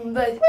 Um, dois.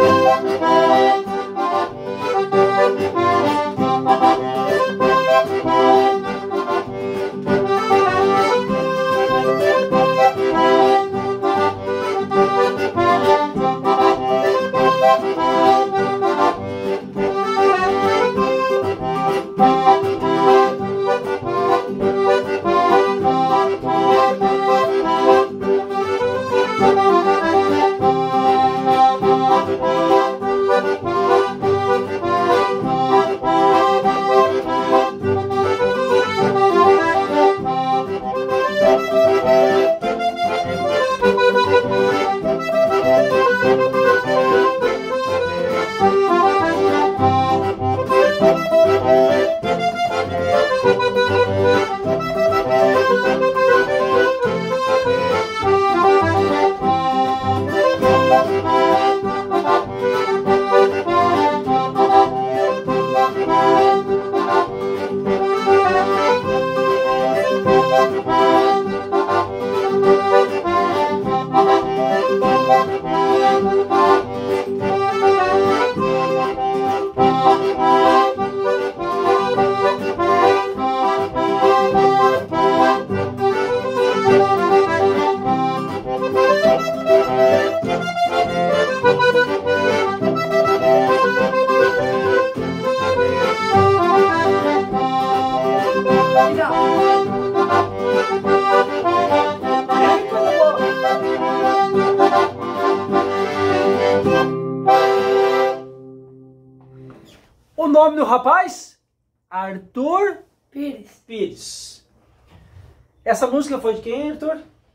O nome do rapaz? Arthur Pires. Essa música foi de quem, Arthur?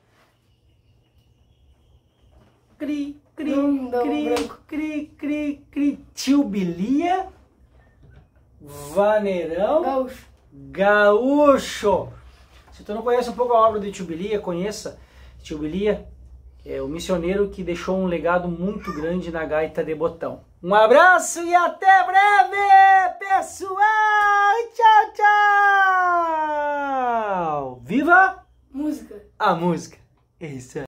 Cri, cri, cri, cri, cri, cri. Tio Bilia, Vaneirão, Gaúcho. Se tu não conhece um pouco a obra de Tio Bilia, conheça. Tio Bilia é o missioneiro que deixou um legado muito grande na gaita de botão. Um abraço e até breve, pessoal! Tchau, tchau! Viva Música. a música! É isso aí.